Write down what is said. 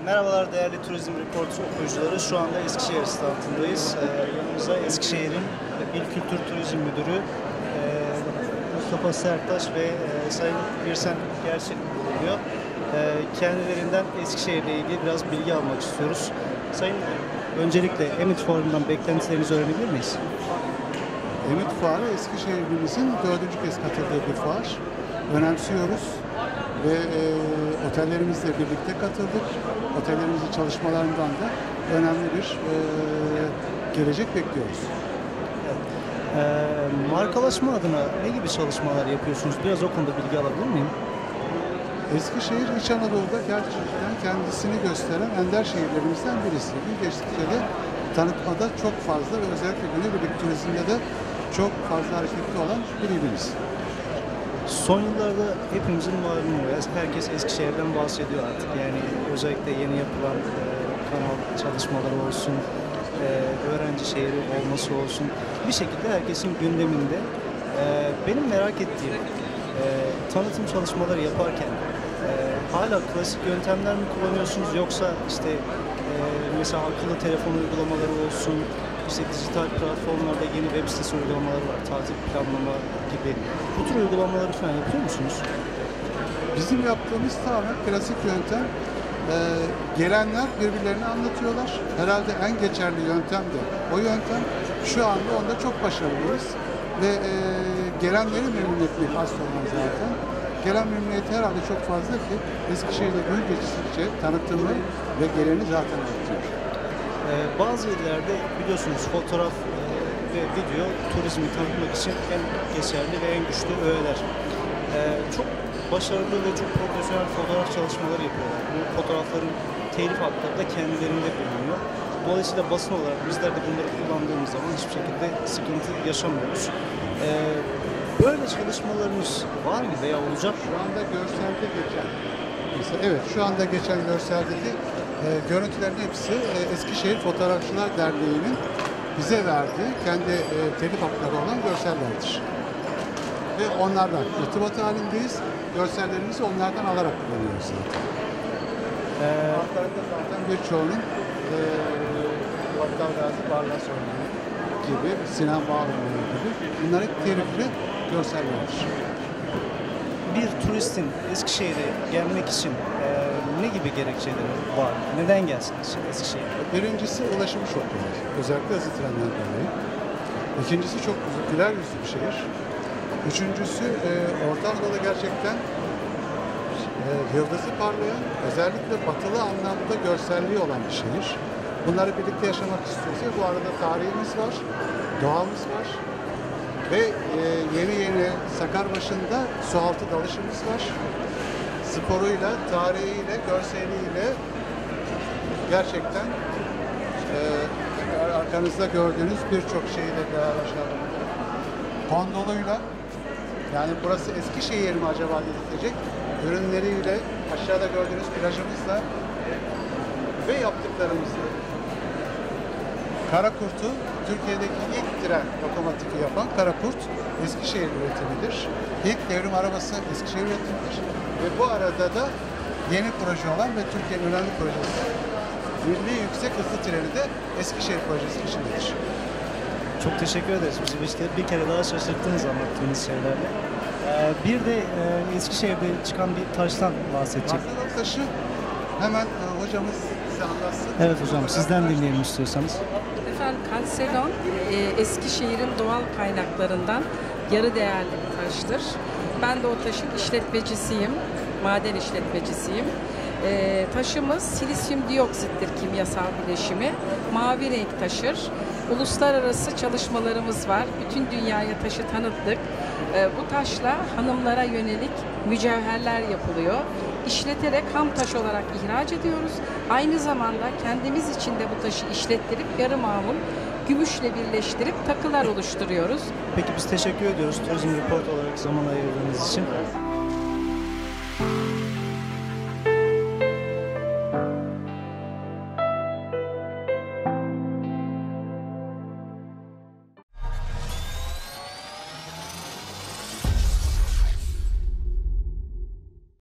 Merhabalar değerli Turizm Report okuyucuları. Şu anda Eskişehir standındayız. Yanımıza Eskişehir'in İl Kültür Turizm Müdürü Mustafa Sertaş ve Sayın Birsen Gerçek bulunuyor. Kendilerinden Eskişehir'le ilgili biraz bilgi almak istiyoruz. Sayın öncelikle Emit Fuarı'ndan beklentilerinizi öğrenebilir miyiz? Emit Fuarı Eskişehir'imizin 4. kez katıldığı bir fuar. Önemsiyoruz ve otellerimizle birlikte katıldık. Otellerimizin çalışmalarından da önemli bir gelecek bekliyoruz. Markalaşma adına ne gibi çalışmalar yapıyorsunuz? Biraz o konuda bilgi alabilir miyim? Eskişehir, İç Anadolu'da gerçekten kendisini gösteren ender şehirlerimizden birisi. Geçtikçe de tanıtmada çok fazla ve özellikle günübirlik turizmde de çok fazla hareketli olan bir ilimiz. Son yıllarda hepimizin malumu, herkes Eskişehir'den bahsediyor artık. Yani özellikle yeni yapılan kanal çalışmaları olsun, öğrenci şehri olması olsun. Bir şekilde herkesin gündeminde. Benim merak ettiğim tanıtım çalışmaları yaparken hala klasik yöntemler mi kullanıyorsunuz yoksa işte mesela akıllı telefon uygulamaları olsun, işte dijital platformlarda yeni web sitesi uygulamaları var, tatil planlama gibi. Bu tür uygulamaları falan yapıyor musunuz? Bizim yaptığımız tamamen klasik yöntem. Gelenler birbirlerini anlatıyorlar. Herhalde en geçerli yöntem de o yöntem. Şu anda onda çok başarılıyız. Ve gelenleri memnun etmek asıl olan zaten. Gelen memnuniyeti herhalde çok fazla ki Eskişehir'de gün geçtikçe tanıtımı ve geleni zaten artıyor. Bazı illerde biliyorsunuz fotoğraf ve video turizmi tanıtmak için en geçerli ve en güçlü öğeler. Çok başarılı ve çok profesyonel fotoğraf çalışmaları yapıyorlar. Bu fotoğrafların telif hakları da kendilerinde bulunuyor. Dolayısıyla basın olarak bizler de bunları kullandığımız zaman hiçbir şekilde sıkıntı yaşamıyoruz. Böyle çalışmalarınız var mı veya olacak mı? Şu anda görselde geçen, mesela evet şu anda geçen görseldeki görüntülerin hepsi Eskişehir Fotoğrafçılar Derneği'nin bize verdiği kendi telif hakları olan görsellerdir. Ve onlardan irtibat halindeyiz. Görsellerimizi onlardan alarak kullanıyoruz zaten. Altlarında zaten birçoğunun Battal Gazi Barlas oynağı gibi, Sinan Bağlıoğlu gibi bunlar hep telifli görsellerdir. Bir turistin Eskişehir'e gelmek için ne gibi gerekçeleri var? Neden gelsin Eskişehir'e? Birincisi ulaşımı çok kolay. Özellikle hızlı trenler dolayı. İkincisi çok güler yüzlü bir şehir. Üçüncüsü Orta Anadolu'da gerçekten yıldızı parlayan, özellikle batılı anlamda görselliği olan bir şehir. Bunları birlikte yaşamak istiyorsa bu arada tarihimiz var, doğamız var ve yeni Sakarbaşı'nda sualtı dalışımız var. Sporuyla, tarihiyle, görseliyle gerçekten arkanızda gördüğünüz birçok şeyle beraber gondoluyla, yani burası Eskişehir mi acaba dedirtecek ürünleriyle, aşağıda gördüğünüz plajımızla ve yaptıklarımızla. Karakurt'u Türkiye'deki ilk tren lokomotifi yapan Karakurt Eskişehir üretimidir. İlk devrim arabası Eskişehir üretimidir. Ve bu arada da yeni proje olan ve Türkiye'nin önemli projesi Milli Yüksek Hızlı Treni de Eskişehir projesi içindedir. Çok teşekkür ederiz. Bizi işte bir kere daha şaşırttınız anlattığınız şeylerle. Bir de Eskişehir'de çıkan bir taştan bahsedecek. Martalan taşı hemen hocamız size anlatsın. Evet hocam, sizden dinleyelim istiyorsanız. Efendim, kalsedon Eskişehir'in doğal kaynaklarından yarı değerli bir taştır. Ben de o taşın işletmecisiyim, maden işletmecisiyim. Taşımız silisyum dioksittir kimyasal bileşimi. Mavi renk taşır. Uluslararası çalışmalarımız var. Bütün dünyaya taşı tanıttık. Bu taşla hanımlara yönelik mücevherler yapılıyor. İşleterek ham taş olarak ihraç ediyoruz. Aynı zamanda kendimiz için de bu taşı işlettirip yarı mamul gümüşle birleştirip takılar oluşturuyoruz. Peki biz teşekkür ediyoruz Turizm Report olarak zaman ayırdığınız için.